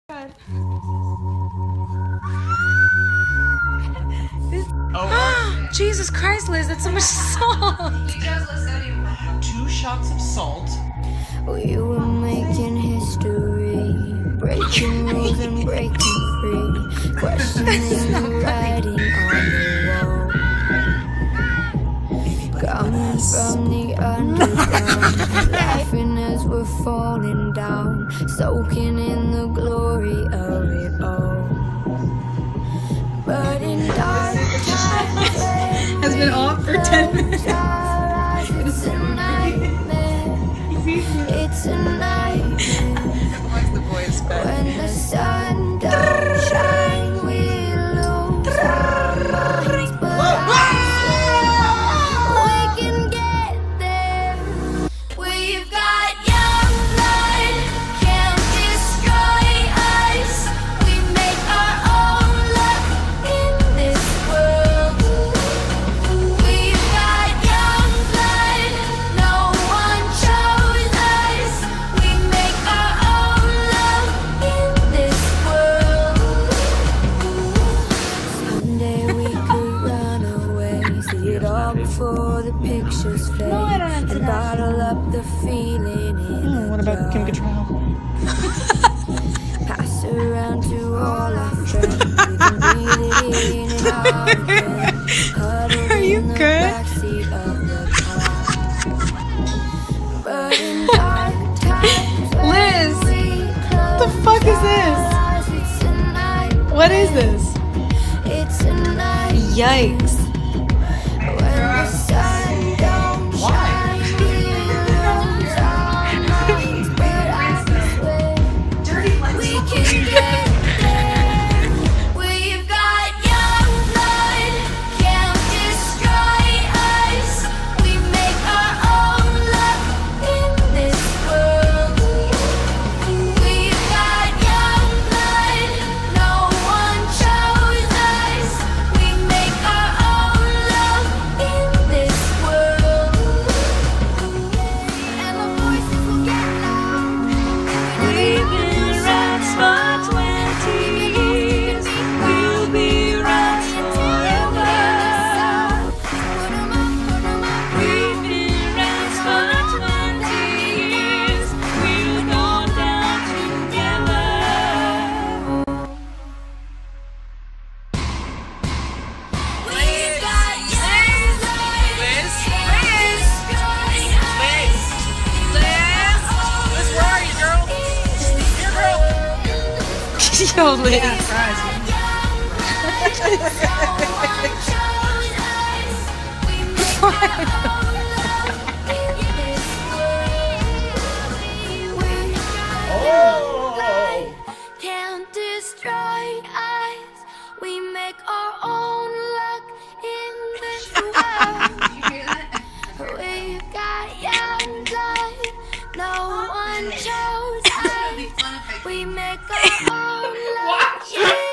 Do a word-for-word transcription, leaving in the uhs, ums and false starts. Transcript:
Oh, Jesus Christ, Liz, that's so much salt. Two shots of salt. We were making history, breaking rules and breaking free, questioning the writing on the wall. Coming from the underground, laughing as we're falling down, soaking in the glory of it all. But in dark times, has been off for ten minutes. It's a nightmare. It's a nightmare. When the sun don't shine, we lose our minds. But I swear we can get there. We've got young blood, can't destroy us. We make our own luck in this world. We've got young blood, no one chose us. We make our own love in this world. Someday we could run away, see it all before the pictures fade, No, I don't answer and that. bottle up the feeling in Hmm, what about a Kim jar. Cattrall? Pass around to all our friends. We can breathe it in and out again. Huddled Are you in the good? backseat of the car. But in dark times, Liz, when we what the fuck is this? close, it's a night. What is this? It's a night. Yikes. When the sun don't shine, we lose our minds. But I swear we can get there. We've got young blood, can't destroy us. We make our own luck in this world. We've got young blood, no one chose us. We make our own love in this world. And the voices will get loud. We've been around for twenty years. We'll be around forever. We've been around for twenty years. We'll go down together. We've got young blood, Liz? can't destroy us. Liz? Liz, where are you, girl? Here, girl. Yo, Liz. Can't destroy us. We make our own luck in this world. We've got young blood. No one chose us. We make our own luck.